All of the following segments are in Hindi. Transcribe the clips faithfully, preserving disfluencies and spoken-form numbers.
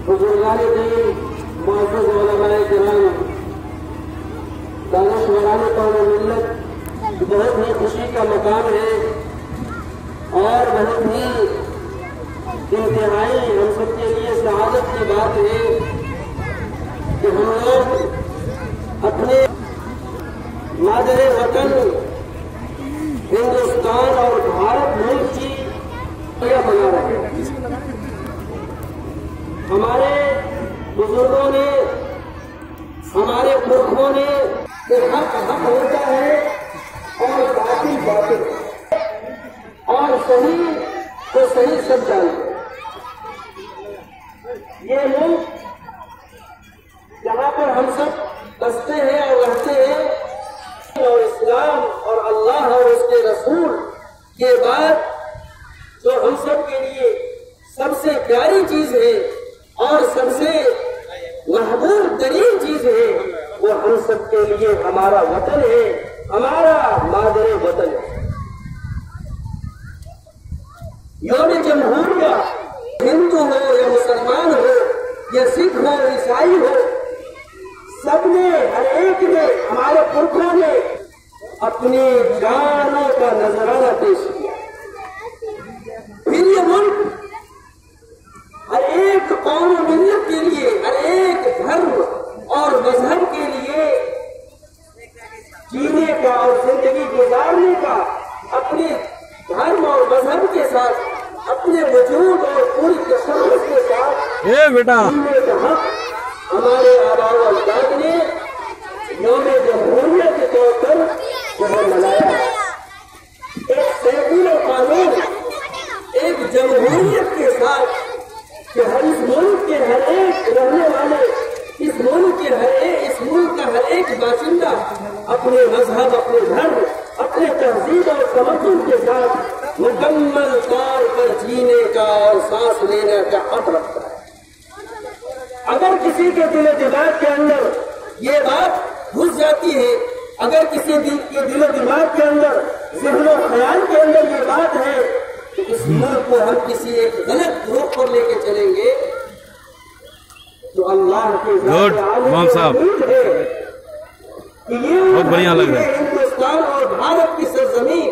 बुजुर्गान दीन, मुअज़्ज़ज़ उलमाए किराम, दानिशवरान कौम मिल्लत, बहुत ही खुशी का मकाम है और बहुत ही इंतहाई हम सबके लिए सआदत की बात है कि हम लोग अपने मादरे वतन हिंदुस्तान और भारत मुल्क की मना रहे हैं। हमारे बुजुर्गों ने, हमारे पुरखों ने हक हक होता है और बातिल बातिल और सही तो सही सब जानते हैं। ये मुल्क जहाँ पर हम सब बसते हैं और रहते हैं और इस्लाम और अल्लाह और उसके रसूल के बाद जो हम सब के लिए सबसे प्यारी चीज है और सबसे महबूब तरीन चीज है, वो हम सब के लिए हमारा वतन है, हमारा मादरे वतन है। यौम जमहूरिया हिंदू हो या मुसलमान हो या सिख हो ईसाई हो, सबने हर एक ने, हमारे पुरखों ने अपनी जानों का नजराना पेश किया। फिर ये मुल्क हर एक कौम मिल्लत के लिए, हर एक धर्म और मजहब के लिए जीने का और जिंदगी गुजारने का अपने धर्म और मजहब के साथ, अपने वजूद और पूरी तशख्खुस के साथ ए बेटा जीने का हक हमारे आबा व अजदाद ने यौम जमहूरियत के तौर पर वह मनाया। एक सेकुलर कानून, एक जमहूरियत के साथ कि हर इस मुल्क के हर एक रहने वाले, इस मुल्क के हर एक, इस मुल्क का हर एक बाशिंदा अपने मजहब, अपने धर्म, अपने तहजीब और तमद्दुन के साथ मुकम्मल तौर पर जीने का और सांस लेने का हक रखता है। अगर किसी के दिल दिमाग के अंदर ये बात घुस जाती है, अगर किसी के दिल दिमाग के अंदर, ज़हन और ख्याल के अंदर ये बात है कि इस मुल्क को हम किसी एक गलत ग्रुप पर लेके चलेंगे, तो अल्लाह के गुड इमाम साहब, बहुत बढ़िया लग रहा है। हिंदुस्तान और भारत की सरजमीन,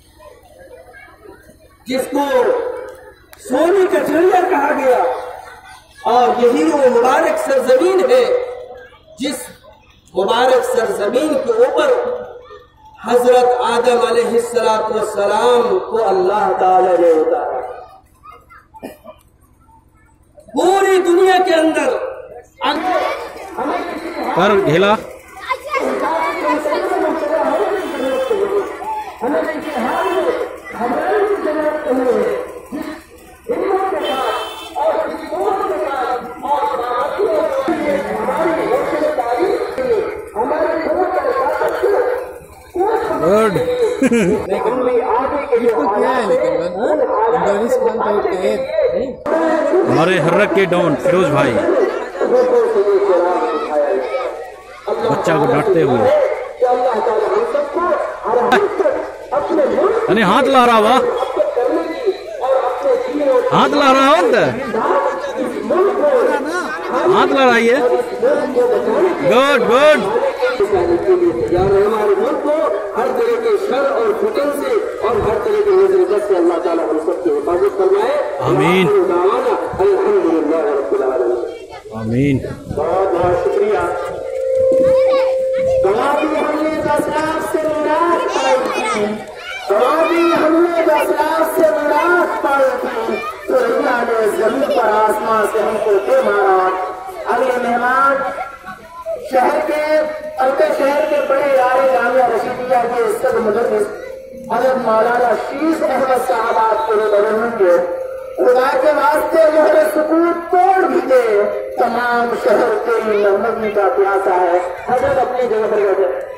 जिसको सोने का चिड़िया कहा गया, और यही वो मुबारक सरजमीन है जिस मुबारक सरजमीन के ऊपर हजरत आदम अलैहिस्सलातु वस्सलाम को अल्लाह ताला ने उतारा। पूरी दुनिया के अंदर कर हिला गुड हमारे हर्रक के डॉन फिरोज भाई बच्चा को डांटते हुए, अरे हाथ ला रहा हुआ, हाथ ला रहा हो, हाथ ला रहा है। Good good. हमारे मुल्क को हर तरह के शर और फितन से और हर तरह के नजर से अल्लाह ताला हम सबकी हिफाजत फरमाए। आमीन अल्हम्दुलिल्लाह रब्बिल आलमीन। आमीन। बहुत बहुत शुक्रिया। दुआ भी हमने दस लाख से मुराद पाई थी, दुआ भी हमने दस लाख से मुराद पाई थी, तो अल्लाह ने जमीन पर आसमान से हमको दे मारा। अगले मेहमान शहर के अपने शहर के बड़े इदारे जामिया रशीदिया के सब मुदर्रिस हज़रत मौलाना शीश अहमद साहब आपके लिए बड़े होंगे। खुदा के वास्ते मोहर सुकून तोड़ भी दे, तमाम शहर के नमनी का प्यासा है। हजरत अपनी जगह पर बैठे।